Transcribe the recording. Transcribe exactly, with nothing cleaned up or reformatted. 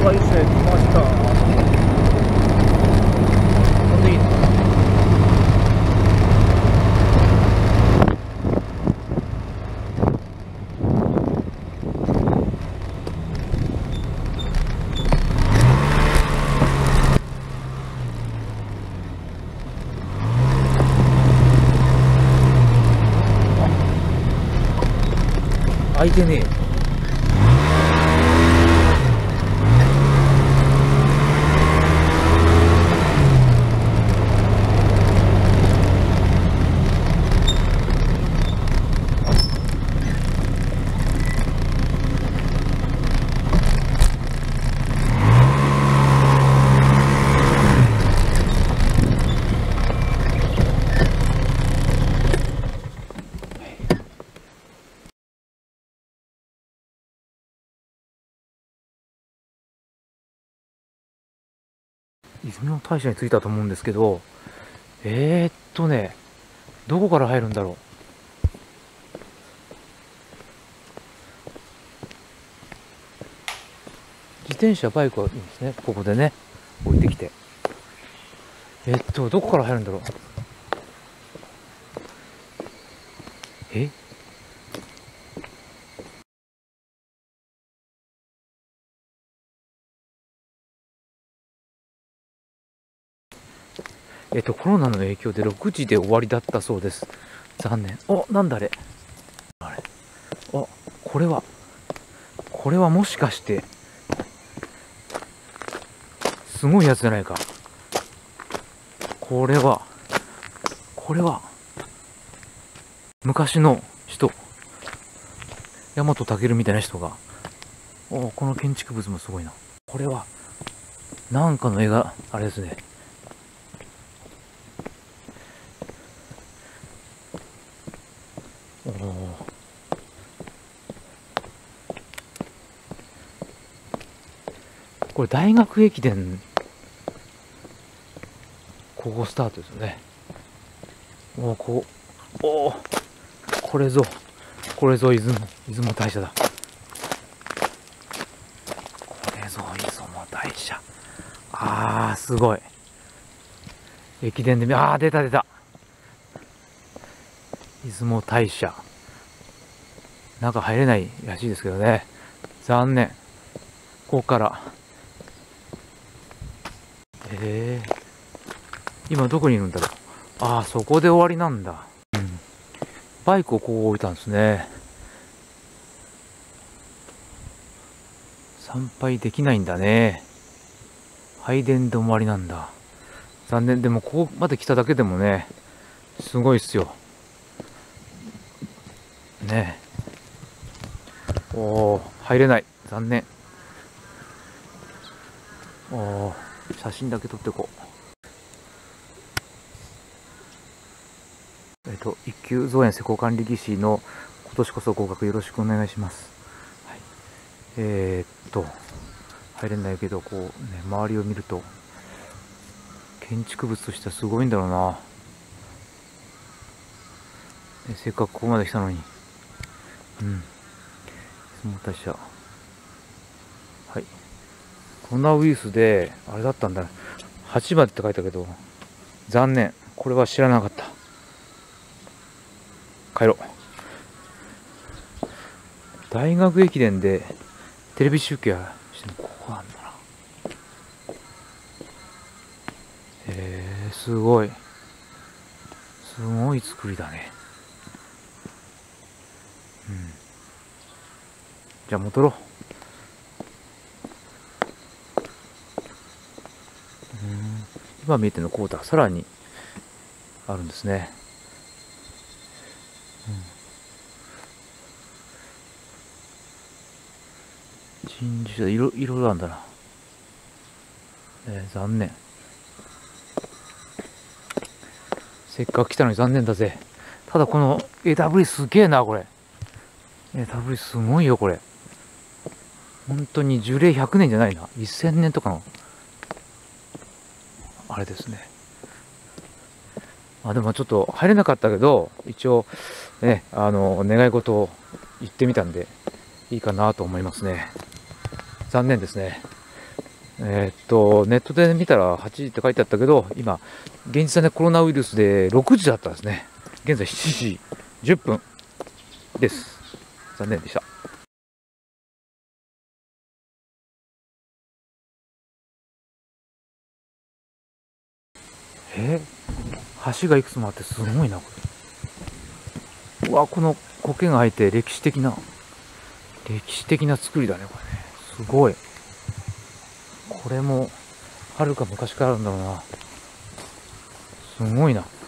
会社へ来ました。ほんでいいの開いてねえ。出雲大社に着いたと思うんですけど、えー、っとね、どこから入るんだろう。自転車、バイクはいいんですね。ここでね、置いてきて。えー、っと、どこから入るんだろう。ええっと、コロナの影響でろくじで終わりだったそうです。残念。お、なんだあれ。あれ。あ、これは、これはもしかして、すごいやつじゃないか。これは、これは、昔の人、大和武みたいな人が、お、この建築物もすごいな。これは、なんかの絵が、あれですね。おこれ大学駅伝、ここスタートですよね。おお、こう、おお、これぞ、これぞ出雲、出雲大社だ。これぞ出雲大社。あー、すごい。駅伝で見、あー、出た出た。出雲大社。中入れないらしいですけどね。残念。ここから。えー、今どこにいるんだろう。ああ、そこで終わりなんだ。うん。バイクをこう置いたんですね。参拝できないんだね。拝殿で終わりなんだ。残念。でもここまで来ただけでもね、すごいっすよ。ねえ。おー、入れない。残念。おー、写真だけ撮ってこう。えっと、一級造園施工管理技師の今年こそ合格よろしくお願いします。はい、えー、っと、入れないけど、こうね、周りを見ると、建築物としてはすごいんだろうな。ね、せっかくここまで来たのに。うん。出雲大社。はい。コロナウイルスで、あれだったんだ。はちまでって書いたけど、残念。これは知らなかった。帰ろう。大学駅伝でテレビ中継してるのここなんだな。へえ、すごい。すごい作りだね。うん。じゃあ戻ろう。うん。今見えてるのこうだ。さらにあるんですね。うん。陳樹者いろいろあるんだな。えー、残念。せっかく来たのに残念だぜ。ただこの枝ぶりすげえな、これ。枝ぶりすごいよ、これ。本当に樹齢ひゃくねんじゃないな。せんねんとかの、あれですね。あ、でもちょっと入れなかったけど、一応、ね、あの、願い事を言ってみたんで、いいかなと思いますね。残念ですね。 えーっと、ネットで見たらはちじって書いてあったけど、今、現実はね、コロナウイルスでろくじだったんですね。現在しちじじゅっぷんです。残念でした。えー、橋がいくつもあってすごいな、これ。うわ、この苔が生えて歴史的な、歴史的な作りだね、これね。すごい。これも、はるか昔からあるんだろうな。すごいな。